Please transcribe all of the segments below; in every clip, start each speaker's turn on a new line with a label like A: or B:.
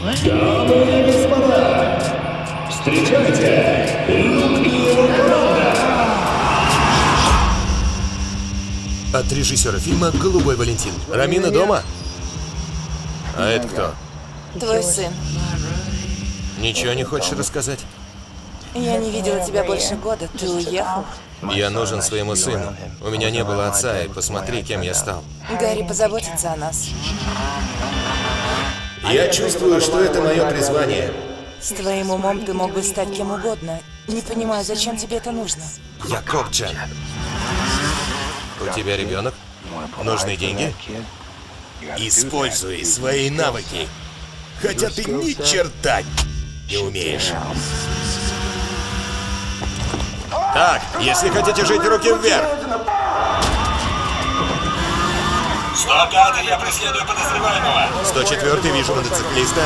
A: Дамы и господа, встречайте, Люк и его команда.
B: От режиссера фильма «Голубой Валентин». Рамина дома? А это кто?
C: Твой сын.
B: Ничего не хочешь рассказать?
C: Я не видела тебя больше года. Ты уехал?
B: Я нужен своему сыну. У меня не было отца, и посмотри, кем я стал.
C: Гарри позаботится о нас.
B: Я чувствую, что это мое призвание.
C: С твоим умом ты мог бы стать кем угодно. Не понимаю, зачем тебе это нужно.
B: Я Кокджан. У тебя ребенок? Нужны деньги? Используй свои навыки. Хотя ты ни черта не умеешь. Так, если хотите жить, руки вверх.
A: Стоп, гады, я преследую подозреваемого.
B: 104-й, вижу мотоциклиста.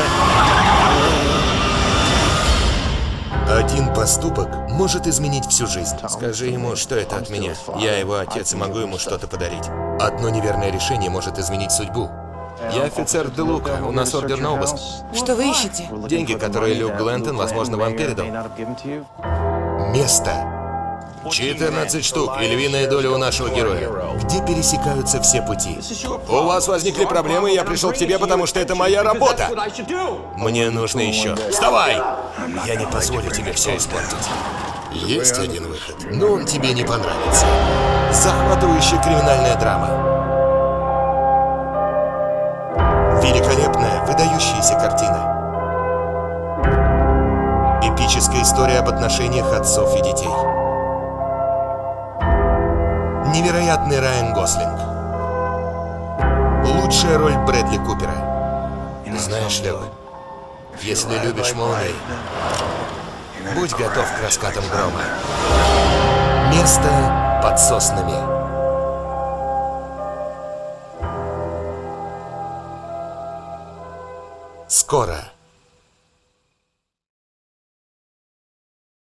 B: Один поступок может изменить всю жизнь. Скажи ему, что это от меня. Я его отец и могу ему что-то подарить. Одно неверное решение может изменить судьбу. Я офицер Делука, у нас ордер на обыск.
C: Что вы ищете?
B: Деньги, которые Люк Глентон, возможно, вам передал. Место. 14 штук и львиная доля у нашего героя. Где пересекаются все пути. У вас возникли проблемы, и я пришел к тебе, потому что это моя работа. Мне нужно еще. Вставай! Я не позволю тебе все испортить. Есть один выход, но он тебе не понравится. Захватывающая криминальная драма. Великолепная, выдающаяся картина. Эпическая история об отношениях отцов и детей. Невероятный Райан Гослинг. Лучшая роль Брэдли Купера. Знаешь, Люк, если любишь молнии, будь готов к раскатам грома. Место под соснами. Скоро.